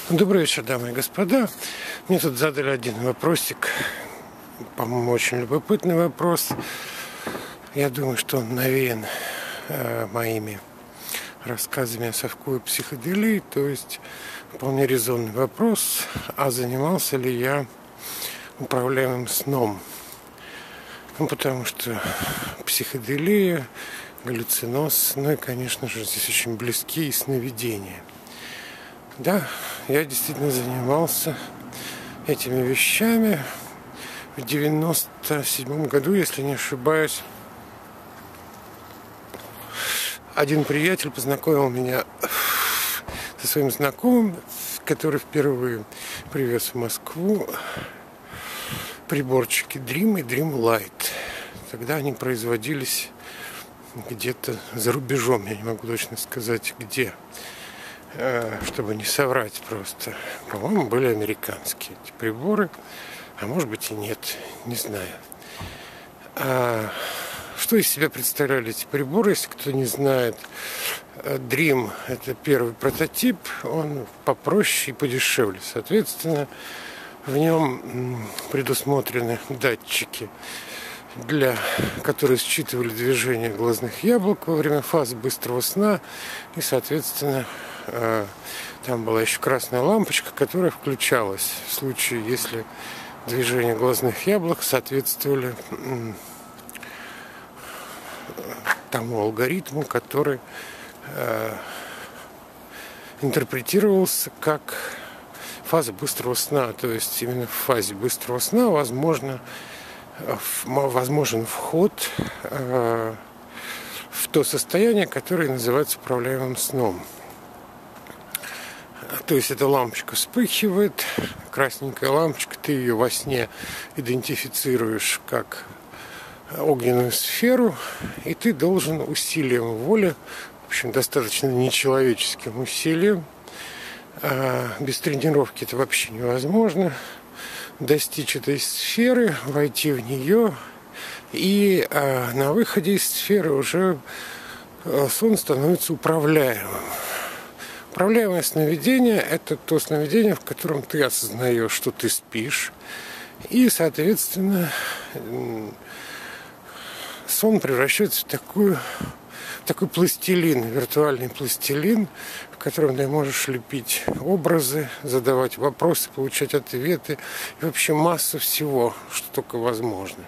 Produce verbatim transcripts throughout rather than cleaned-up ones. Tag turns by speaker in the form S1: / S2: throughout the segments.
S1: Добрый вечер, дамы и господа. Мне тут задали один вопросик, по-моему, очень любопытный вопрос. Я думаю, что он навеян э, моими рассказами о совку и психоделии, то есть вполне резонный вопрос, а занимался ли я управляемым сном? Ну, потому что психоделия, галлюциноз, ну и, конечно же, здесь очень близки и сновидения. Да, я действительно занимался этими вещами в девяносто седьмом году, если не ошибаюсь. Один приятель познакомил меня со своим знакомым, который впервые привез в Москву приборчики Dream и Dream Light. Тогда они производились где-то за рубежом, я не могу точно сказать где, чтобы не соврать просто. По-моему, были американские эти приборы, а может быть и нет, не знаю. А что из себя представляли эти приборы, если кто не знает? Dream – это первый прототип, он попроще и подешевле. Соответственно, в нем предусмотрены датчики, для, которые считывали движение глазных яблок во время фаз быстрого сна. И, соответственно, там была еще красная лампочка, которая включалась в случае, если движения глазных яблок соответствовали тому алгоритму, который э, интерпретировался как фаза быстрого сна. То есть именно в фазе быстрого сна возможно, возможен вход э, в то состояние, которое называется управляемым сном. То есть эта лампочка вспыхивает, красненькая лампочка, ты ее во сне идентифицируешь как огненную сферу, и ты должен усилием воли, в общем, достаточно нечеловеческим усилием, а без тренировки это вообще невозможно, достичь этой сферы, войти в нее, и а, на выходе из сферы уже сон становится управляемым. Управляемое сновидение – это то сновидение, в котором ты осознаешь, что ты спишь, и, соответственно, сон превращается в такую, в такой пластилин, виртуальный пластилин, в котором ты можешь лепить образы, задавать вопросы, получать ответы и вообще массу всего, что только возможно.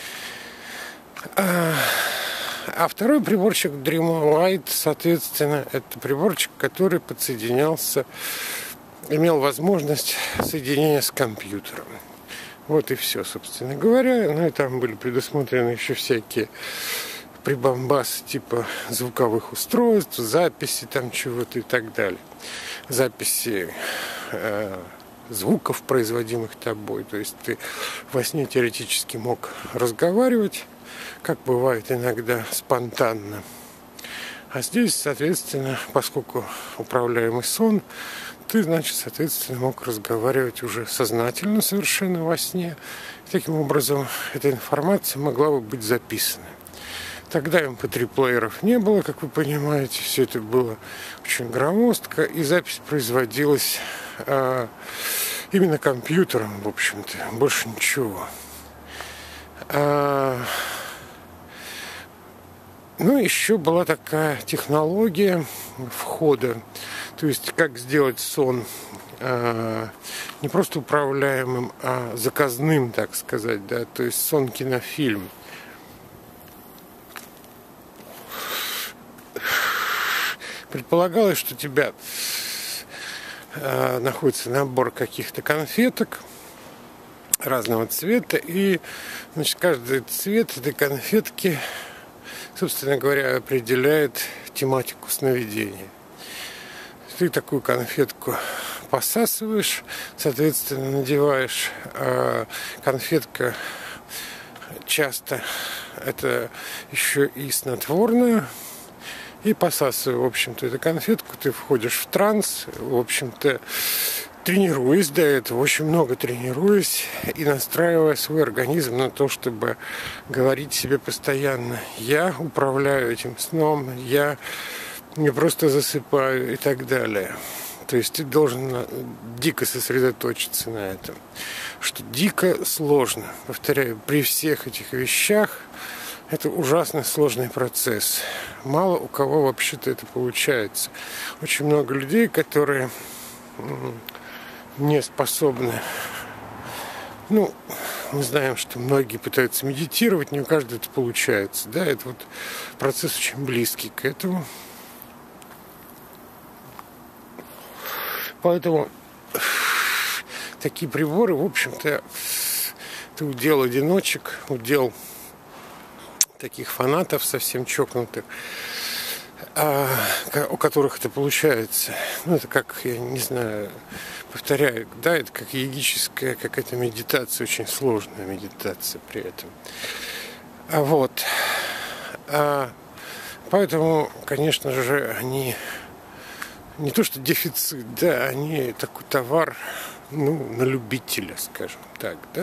S1: А, а второй приборчик Dream Light, соответственно, это приборчик, который подсоединялся, имел возможность соединения с компьютером. Вот и все, собственно говоря. Ну и там были предусмотрены еще всякие прибамбасы типа звуковых устройств, записи там чего-то и так далее. Записи э, звуков, производимых тобой. То есть ты во сне теоретически мог разговаривать, как бывает иногда спонтанно. А здесь, соответственно, поскольку управляемый сон, ты, значит, соответственно, мог разговаривать уже сознательно совершенно во сне. И таким образом, эта информация могла бы быть записана. Тогда эм пэ три плееров не было, как вы понимаете. Все это было очень громоздко. И запись производилась а, именно компьютером, в общем-то. Больше ничего. А, ну, еще была такая технология входа. То есть, как сделать сон э, не просто управляемым, а заказным, так сказать, да, то есть сон-кинофильм. Предполагалось, что у тебя э, находится набор каких-то конфеток разного цвета, и, значит, каждый цвет этой конфетки, собственно говоря, определяет тематику сновидения. Ты такую конфетку посасываешь, соответственно, надеваешь. А конфетка часто это еще и снотворная. И посасывая, в общем-то, эту конфетку, ты входишь в транс, в общем-то, тренируясь до этого, очень много тренируясь и настраивая свой организм на то, чтобы говорить себе постоянно: я управляю этим сном, я не просто засыпаю и так далее. То есть ты должен дико сосредоточиться на этом. Что дико сложно. Повторяю, при всех этих вещах это ужасно сложный процесс. Мало у кого вообще-то это получается. Очень много людей, которые не способны. Ну, мы знаем, что многие пытаются медитировать, не у каждого это получается. Да, это вот процесс очень близкий к этому. Поэтому такие приборы, в общем-то, это удел одиночек, удел таких фанатов совсем чокнутых, а, у которых это получается. Ну, это как, я не знаю, повторяю, да, это как йогическая какая-то медитация, очень сложная медитация при этом. А вот. А, поэтому, конечно же, они не то что дефицит, да, они такой товар, ну, на любителя, скажем так, да.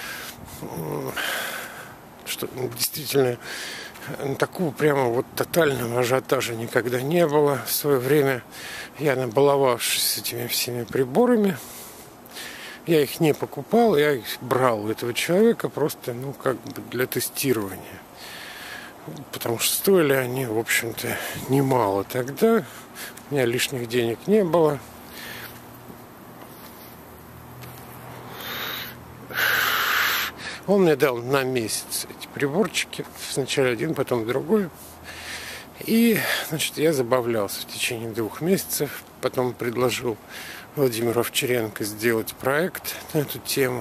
S1: Что действительно такого прямо вот тотального ажиотажа никогда не было. В свое время я, набаловавшись этими всеми приборами, я их не покупал, я их брал у этого человека просто, ну, как бы для тестирования. Потому что стоили они, в общем-то, немало тогда. У меня лишних денег не было. Он мне дал на месяц эти приборчики. Сначала один, потом другой. И, значит, я забавлялся в течение двух месяцев. Потом предложил Владимиру Овчаренко сделать проект на эту тему.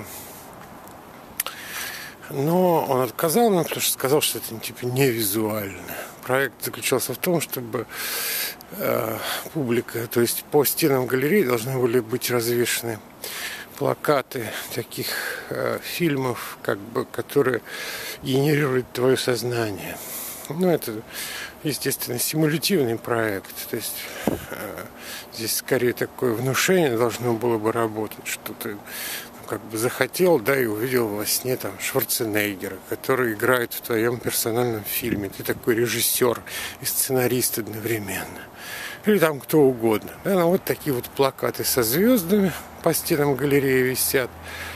S1: Но он отказал мне, потому что сказал, что это типа не визуально. Проект заключался в том, чтобы э, публика, то есть по стенам галереи должны были быть развешаны плакаты таких э, фильмов, как бы, которые генерируют твое сознание. Ну, это, естественно, симулятивный проект. То есть э, здесь скорее такое внушение должно было бы работать, что ты, ну, как бы захотел, да, и увидел во сне там Шварценеггера, который играет в твоем персональном фильме. Ты такой режиссер и сценарист одновременно. Или там кто угодно. Да, ну, вот такие вот плакаты со звездами по стенам галереи висят.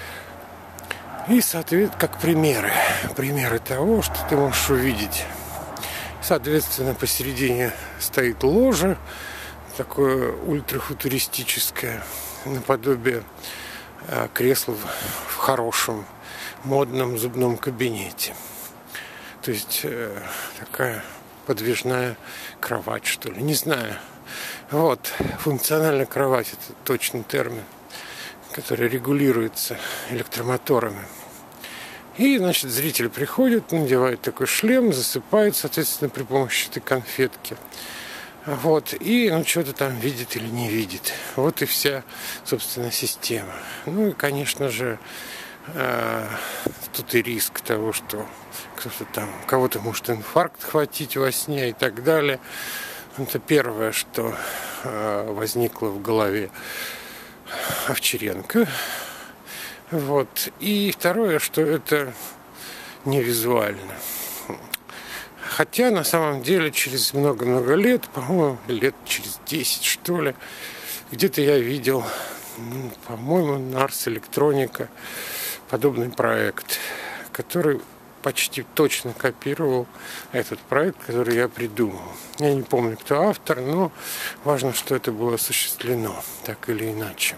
S1: И, соответственно, как примеры. Примеры того, что ты можешь увидеть. Соответственно, посередине стоит ложа, такое ультрахутуристическое, наподобие э, кресла в, в хорошем, модном зубном кабинете. То есть э, такая подвижная кровать, что ли. Не знаю. Вот, функциональная кровать – это точный термин, который регулируется электромоторами. И, значит, зритель приходит, надевает такой шлем, засыпает, соответственно, при помощи этой конфетки. Вот, и, ну, что-то там видит или не видит. Вот и вся, собственно, система. Ну, и, конечно же, э, тут и риск того, что кто-то там, кого-то может инфаркт хватить во сне и так далее. Это первое, что э, возникло в голове Овчаренко. Вот. И второе, что это не визуально. Хотя на самом деле через много-много лет, по-моему, лет через десять, что ли, где-то я видел, ну, по-моему, на Ars Electronica подобный проект, который почти точно копировал этот проект, который я придумал. Я не помню, кто автор, но важно, что это было осуществлено, так или иначе.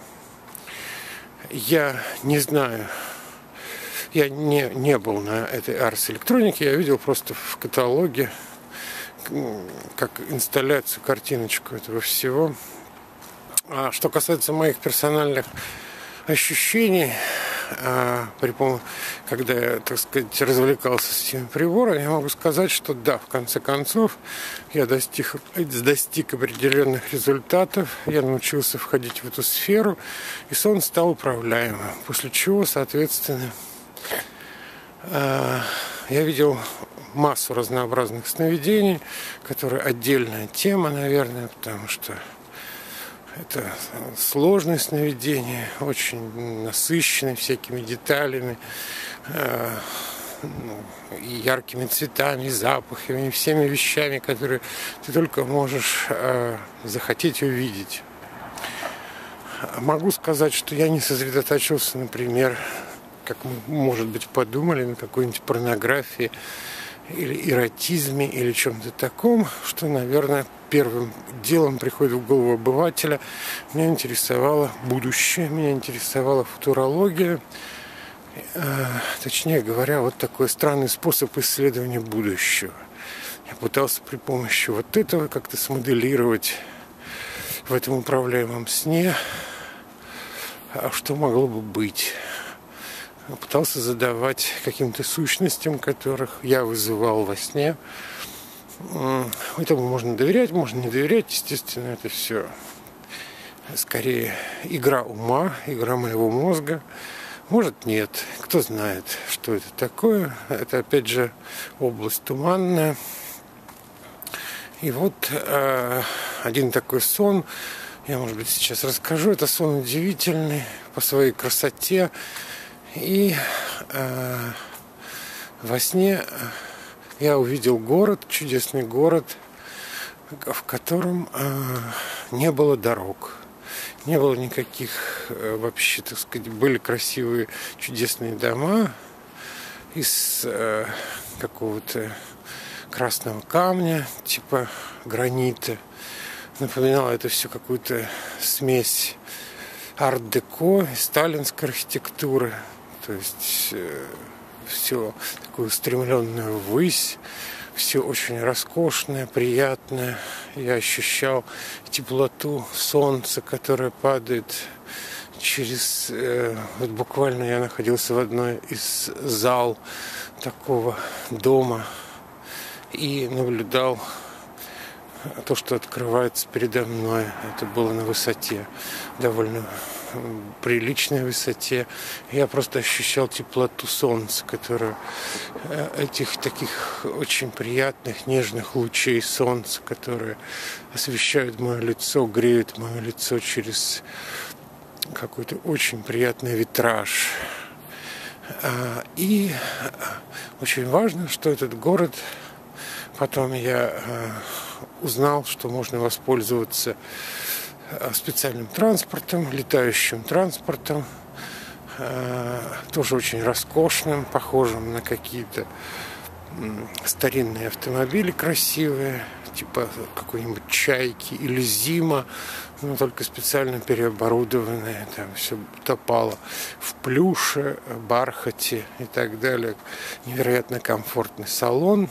S1: Я не знаю, я не, не был на этой Ars Electronica, я видел просто в каталоге как инсталляцию, картиночку этого всего. А что касается моих персональных ощущений, а, при пом- когда я, так сказать, развлекался с этими приборами, я могу сказать, что да, в конце концов, я достиг, достиг определенных результатов, я научился входить в эту сферу, и сон стал управляемым. После чего, соответственно, а, я видел массу разнообразных сновидений, которые отдельная тема, наверное, потому что это сложное сновидение, очень насыщенное всякими деталями, э, ну, и яркими цветами, и запахами, и всеми вещами, которые ты только можешь э, захотеть увидеть. могу сказать, что я не сосредоточился, например, как мы, может быть, подумали, на какой-нибудь порнографии или эротизме или чем-то таком, что, наверное, первым делом приходит в голову обывателя. Меня интересовало будущее, меня интересовала футурология. Точнее говоря, вот такой странный способ исследования будущего. Я пытался при помощи вот этого как-то смоделировать в этом управляемом сне, что могло бы быть. Пытался задавать каким-то сущностям, которых я вызывал во сне. Этому можно доверять, можно не доверять. Естественно, это все скорее игра ума, игра моего мозга. Может, нет. Кто знает, что это такое. Это, опять же, область туманная. И вот э, один такой сон, я, может быть, сейчас расскажу. Это сон удивительный по своей красоте. И э, во сне я увидел город, чудесный город, в котором э, не было дорог. Не было никаких, э, вообще, так сказать, были красивые, чудесные дома из э, какого-то красного камня, типа гранита. Напоминало это все какую-то смесь арт-деко и сталинской архитектуры. То есть э, все такое устремленное ввысь, все очень роскошное, приятное. Я ощущал теплоту солнца, которое падает через... Э, вот буквально я находился в одной из зал такого дома и наблюдал то, что открывается передо мной. Это было на высоте, довольно приличной высоте. Я просто ощущал теплоту солнца, которое этих таких очень приятных, нежных лучей солнца, которые освещают мое лицо, греют мое лицо через какой-то очень приятный витраж. И очень важно, что этот город, потом я узнал, что можно воспользоваться специальным транспортом, летающим транспортом, тоже очень роскошным, похожим на какие-то старинные автомобили красивые, типа какой-нибудь Чайки или Зима, но только специально переоборудованные, там все топало в плюше, бархате и так далее. Невероятно комфортный салон.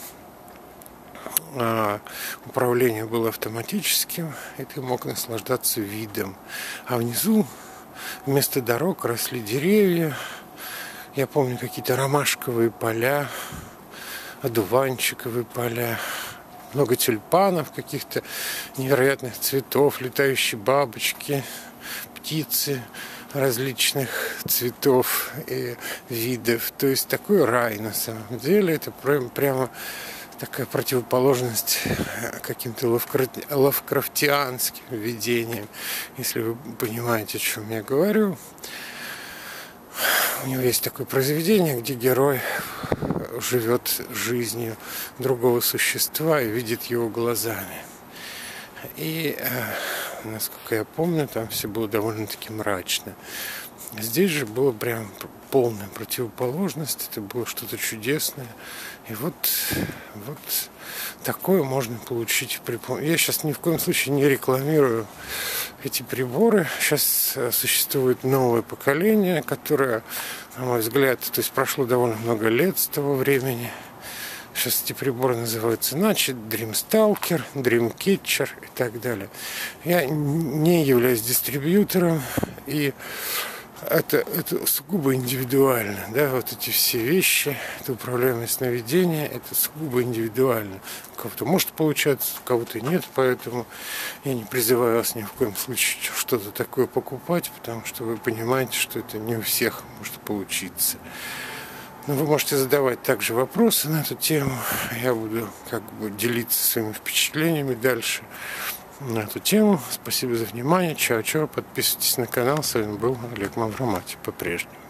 S1: Управление было автоматическим, и ты мог наслаждаться видом. А внизу вместо дорог росли деревья. Я помню какие-то ромашковые поля, одуванчиковые поля, много тюльпанов, каких-то невероятных цветов, летающие бабочки, птицы различных цветов и видов. То есть такой рай на самом деле. Это прям, прямо такая противоположность каким-то лавкрафтианским видениям, если вы понимаете, о чем я говорю. У него есть такое произведение, где герой живет жизнью другого существа и видит его глазами. И, насколько я помню, там все было довольно-таки мрачно. Здесь же было прям полная противоположность, это было что-то чудесное. И вот, вот такое можно получить при помощи. Я сейчас ни в коем случае не рекламирую эти приборы. Сейчас существует новое поколение, которое, на мой взгляд, то есть прошло довольно много лет с того времени. Сейчас эти приборы называются иначе: Dream Stalker, Dream Catcher и так далее. Я не являюсь дистрибьютором, и Это, это сугубо индивидуально, да, вот эти все вещи, это управляемое сновидение, это сугубо индивидуально. У кого-то может получаться, у кого-то нет, поэтому я не призываю вас ни в коем случае что-то такое покупать, потому что вы понимаете, что это не у всех может получиться. Но вы можете задавать также вопросы на эту тему, я буду как бы делиться своими впечатлениями дальше на эту тему. Спасибо за внимание. Чао-чао. Подписывайтесь на канал. С вами был Олег Мавроматий по-прежнему.